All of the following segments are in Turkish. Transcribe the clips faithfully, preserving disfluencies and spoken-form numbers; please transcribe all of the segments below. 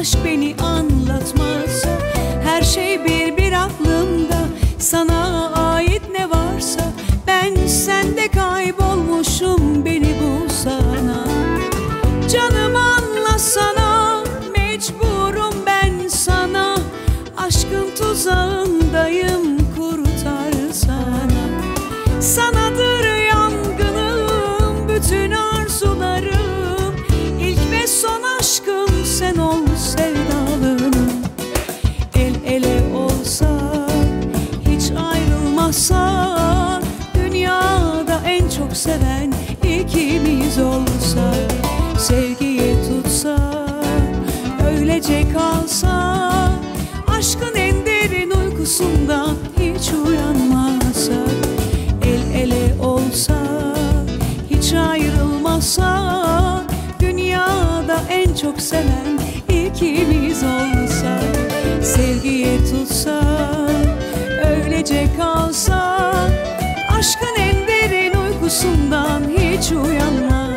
aşk beni anlatmazsa, her şey bir bir aklımda, sana ait ne varsa, ben sende kaybolmuşum, beni bulsana. Canım anlasana, mecburum ben sana, aşkın tuzağındayım, kurtarsana. Sanadır yangınım, bütün arzularım, ilk ve son aşkım sen ol sevdalım. El ele olsak, hiç ayrılmasak, dünyada en çok seven ikimiz olsak, sevgiye tutsak, öylece kalsak, aşkın en derin uykusundan hiç uyanmasak, el ele olsak, hiç ayrılmasak, dünyada en çok seven ikimiz olsak, sevgiye tutsak, öylece kalsak, aşkın en derin uykusundan hiç uyanmasak.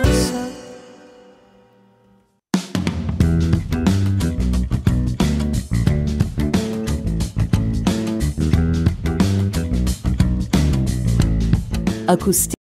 Akustik